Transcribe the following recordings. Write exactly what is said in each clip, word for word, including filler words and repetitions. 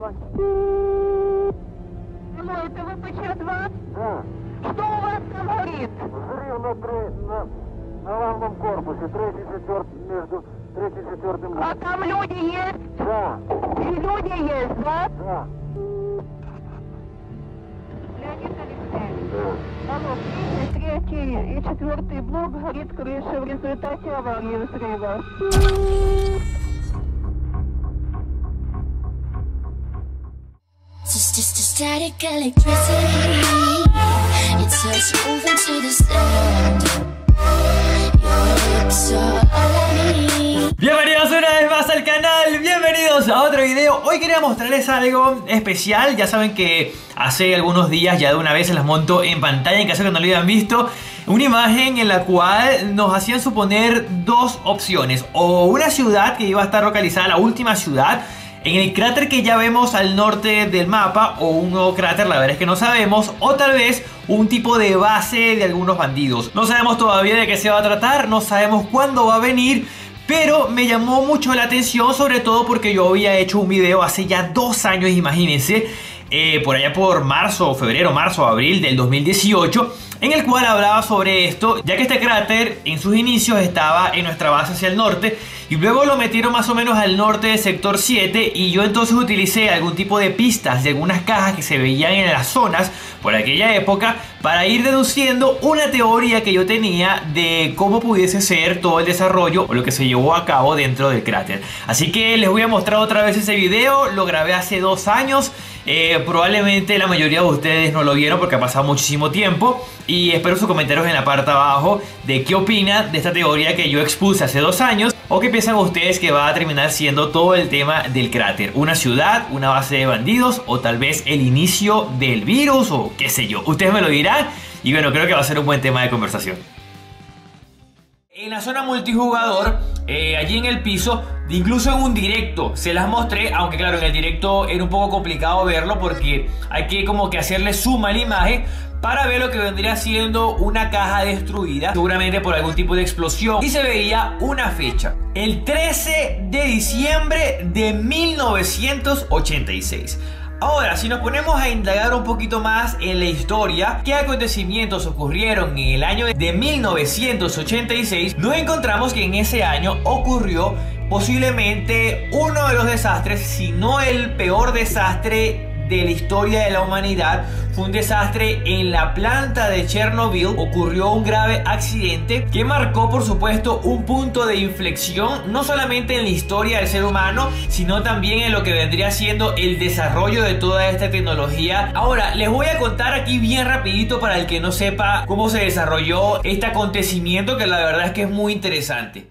Алло, это вэ пэ че два? Да. Что у вас там горит? Взрыв на, тре- на, на главном корпусе, третий, четвертый, между третьим и четвертым. А там люди есть? Да, И люди есть, да? да. Леонид Алексеевич. Да. Алло, третий, третий и четвертый блок горит крыша в результате аварии взрыва. It's just a static electricity. It starts moving to the sound. Your lips are all I need. Bienvenidos una vez más al canal, bienvenidos a otro video. Hoy quería mostrarles algo especial. Ya saben que hace algunos días ya de una vez se las monto en pantalla en caso que no lo hayan visto. Una imagen en la cual nos hacían suponer dos opciones: o una ciudad que iba a estar localizada, la última ciudad, en el cráter que ya vemos al norte del mapa, o un nuevo cráter, la verdad es que no sabemos, o tal vez un tipo de base de algunos bandidos. No sabemos todavía de qué se va a tratar, no sabemos cuándo va a venir, pero me llamó mucho la atención, sobre todo porque yo había hecho un video hace ya dos años, imagínense, eh, por allá por marzo, febrero, marzo, abril del dos mil dieciocho, en el cual hablaba sobre esto, ya que este cráter en sus inicios estaba en nuestra base hacia el norte y luego lo metieron más o menos al norte del sector siete, y yo entonces utilicé algún tipo de pistas de algunas cajas que se veían en las zonas por aquella época para ir deduciendo una teoría que yo tenía de cómo pudiese ser todo el desarrollo o lo que se llevó a cabo dentro del cráter. Así que les voy a mostrar otra vez ese video, lo grabé hace dos años. Eh, probablemente la mayoría de ustedes no lo vieron porque ha pasado muchísimo tiempo, y espero sus comentarios en la parte de abajo de qué opinan de esta teoría que yo expuse hace dos años, o qué piensan ustedes que va a terminar siendo todo el tema del cráter: una ciudad, una base de bandidos, o tal vez el inicio del virus, o qué sé yo. Ustedes me lo dirán, y bueno, creo que va a ser un buen tema de conversación. En la zona multijugador, eh, allí en el piso, incluso en un directo se las mostré, aunque claro, en el directo era un poco complicado verlo porque hay que como que hacerle zoom a la imagen para ver lo que vendría siendo una caja destruida, seguramente por algún tipo de explosión, y se veía una fecha: el trece de diciembre de mil novecientos ochenta y seis. Ahora, si nos ponemos a indagar un poquito más en la historia, qué acontecimientos ocurrieron en el año de mil novecientos ochenta y seis, nos encontramos que en ese año ocurrió posiblemente uno de los desastres, si no el peor desastre de la historia de la humanidad. Fue un desastre en la planta de Chernobyl. Ocurrió un grave accidente que marcó, por supuesto, un punto de inflexión no solamente en la historia del ser humano, sino también en lo que vendría siendo el desarrollo de toda esta tecnología. Ahora les voy a contar aquí bien rapidito, para el que no sepa cómo se desarrolló este acontecimiento, que la verdad es que es muy interesante.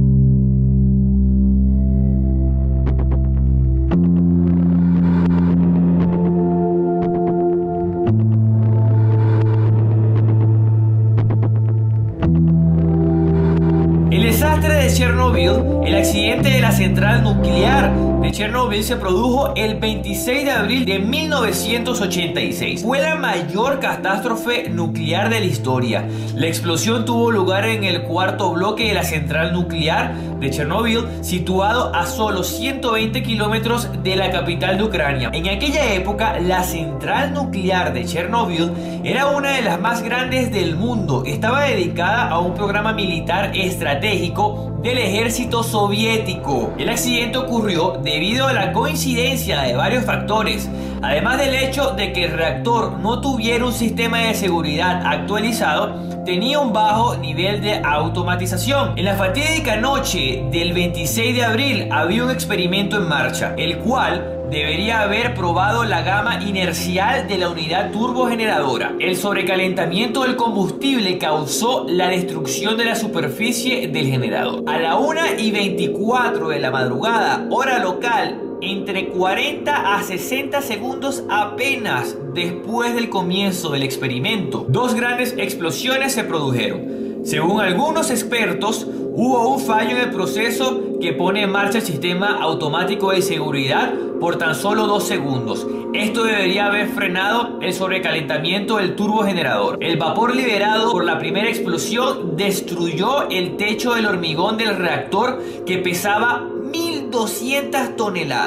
De Chernobyl, el accidente de la central nuclear de Chernobyl se produjo el veintiséis de abril de mil novecientos ochenta y seis. Fue la mayor catástrofe nuclear de la historia. La explosión tuvo lugar en el cuarto bloque de la central nuclear de Chernobyl, situado a solo ciento veinte kilómetros de la capital de Ucrania. En aquella época, la central nuclear de Chernobyl era una de las más grandes del mundo. Estaba dedicada a un programa militar estratégico del ejército soviético. El accidente ocurrió debido a la coincidencia de varios factores, además del hecho de que el reactor no tuviera un sistema de seguridad actualizado. Tenía un bajo nivel de automatización. En la fatídica noche del veintiséis de abril había un experimento en marcha, el cual debería haber probado la gama inercial de la unidad turbogeneradora. El sobrecalentamiento del combustible causó la destrucción de la superficie del generador. A la una y veinticuatro de la madrugada, hora local, entre cuarenta a sesenta segundos apenas después del comienzo del experimento, dos grandes explosiones se produjeron. Según algunos expertos, hubo un fallo en el proceso que pone en marcha el sistema automático de seguridad por tan solo dos segundos. Esto debería haber frenado el sobrecalentamiento del turbogenerador. El vapor liberado por la primera explosión destruyó el techo del hormigón del reactor, que pesaba mil doscientas toneladas.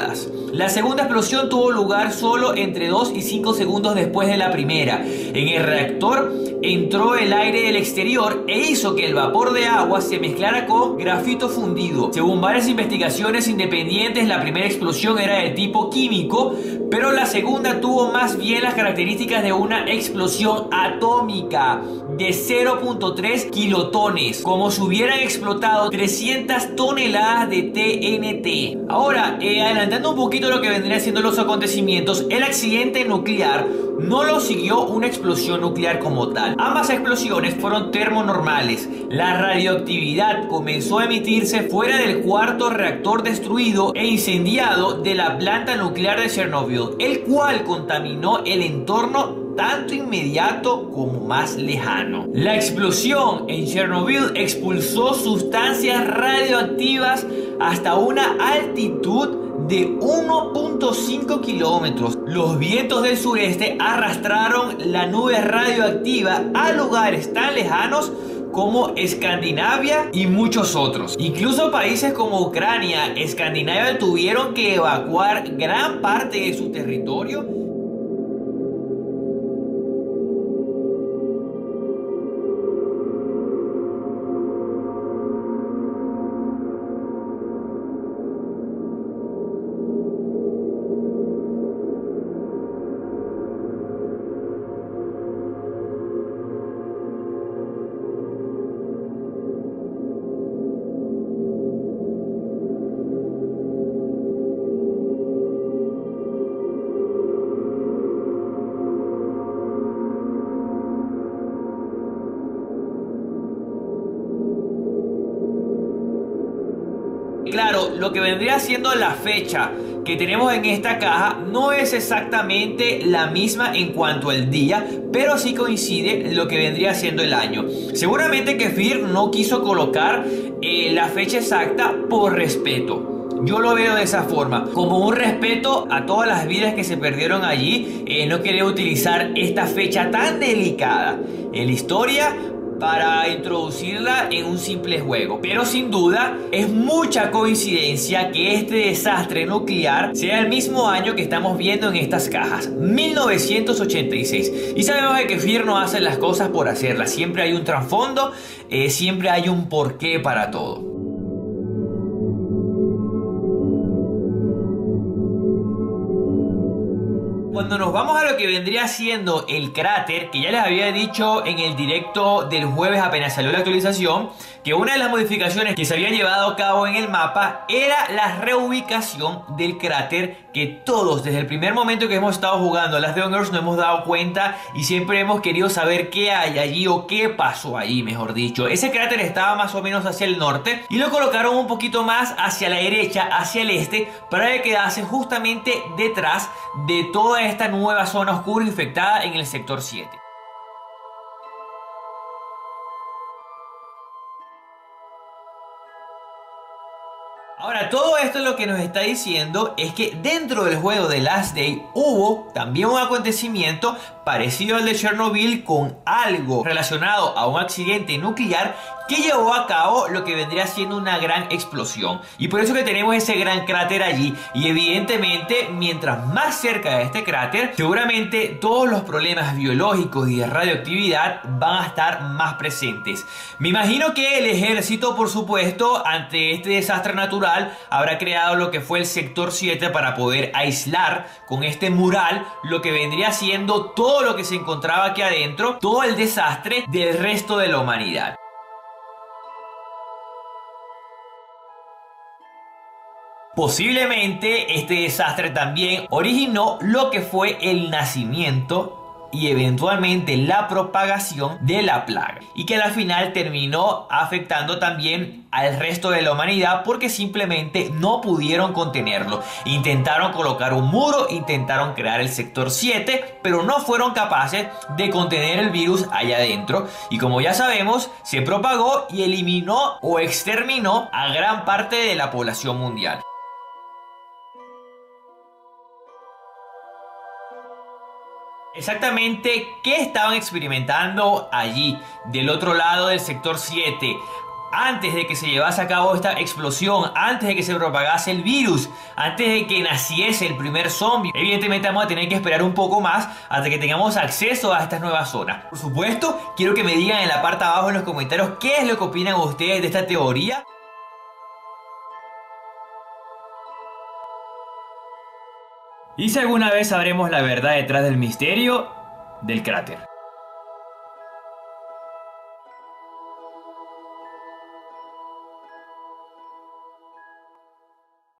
La segunda explosión tuvo lugar solo entre dos y cinco segundos después de la primera. En el reactor entró el aire del exterior e hizo que el vapor de agua se mezclara con grafito fundido. Según varias investigaciones independientes, la primera explosión era de tipo químico, pero la segunda tuvo más bien las características de una explosión atómica de cero punto tres kilotones, como si hubieran explotado trescientas toneladas de T N T. Ahora, eh, adelantando un poquito lo que vendrían siendo los acontecimientos, el accidente nuclear no lo siguió una explosión nuclear como tal. Ambas explosiones fueron termonormales. La radioactividad comenzó a emitirse fuera del cuarto reactor destruido e incendiado de la planta nuclear de Chernobyl, el cual contaminó el entorno tanto inmediato como más lejano. La explosión en Chernobyl expulsó sustancias radioactivas hasta una altitud de uno punto cinco kilómetros. Los vientos del sureste arrastraron la nube radioactiva a lugares tan lejanos como Escandinavia y muchos otros. Incluso países como Ucrania, Escandinavia tuvieron que evacuar gran parte de su territorio. Claro, lo que vendría siendo la fecha que tenemos en esta caja no es exactamente la misma en cuanto al día, pero sí coincide lo que vendría siendo el año. Seguramente Kefir no quiso colocar eh, la fecha exacta por respeto. Yo lo veo de esa forma, como un respeto a todas las vidas que se perdieron allí. eh, No quería utilizar esta fecha tan delicada en la historia para introducirla en un simple juego. Pero sin duda es mucha coincidencia que este desastre nuclear sea el mismo año que estamos viendo en estas cajas, mil novecientos ochenta y seis. Y sabemos que Kefir no hace las cosas por hacerlas. Siempre hay un trasfondo, eh, siempre hay un porqué para todo. Cuando nos vamos a lo que vendría siendo el cráter, que ya les había dicho en el directo del jueves apenas salió la actualización, que una de las modificaciones que se había llevado a cabo en el mapa era la reubicación del cráter, que todos desde el primer momento que hemos estado jugando a las The Hunger nos hemos dado cuenta y siempre hemos querido saber qué hay allí o qué pasó allí, mejor dicho. Ese cráter estaba más o menos hacia el norte y lo colocaron un poquito más hacia la derecha, hacia el este, para que quedase justamente detrás de toda esta nueva zona oscura infectada en el sector siete. Ahora, todo esto lo que nos está diciendo es que dentro del juego de Last Day hubo también un acontecimiento parecido al de Chernobyl, con algo relacionado a un accidente nuclear que llevó a cabo lo que vendría siendo una gran explosión. Y por eso que tenemos ese gran cráter allí. Y evidentemente, mientras más cerca de este cráter, seguramente todos los problemas biológicos y de radioactividad van a estar más presentes. Me imagino que el ejército, por supuesto, ante este desastre natural, habrá creado lo que fue el sector siete para poder aislar con este mural lo que vendría siendo todo lo que se encontraba aquí adentro, todo el desastre del resto de la humanidad. Posiblemente este desastre también originó lo que fue el nacimiento y eventualmente la propagación de la plaga, y que al final terminó afectando también al resto de la humanidad porque simplemente no pudieron contenerlo. Intentaron colocar un muro, intentaron crear el sector siete, pero no fueron capaces de contener el virus allá adentro, y como ya sabemos, se propagó y eliminó o exterminó a gran parte de la población mundial. Exactamente qué estaban experimentando allí del otro lado del sector siete. antes de que se llevase a cabo esta explosión, antes de que se propagase el virus, antes de que naciese el primer zombie. Evidentemente vamos a tener que esperar un poco más hasta que tengamos acceso a estas nuevas zonas. Por supuesto, quiero que me digan en la parte de abajo en los comentarios qué es lo que opinan ustedes de esta teoría. Y si alguna vez sabremos la verdad detrás del misterio del cráter.